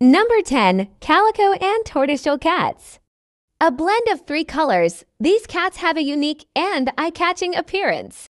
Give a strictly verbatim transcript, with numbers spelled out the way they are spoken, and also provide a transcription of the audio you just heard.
Number ten. Calico and tortoiseshell cats. A blend of three colors, these cats have a unique and eye-catching appearance.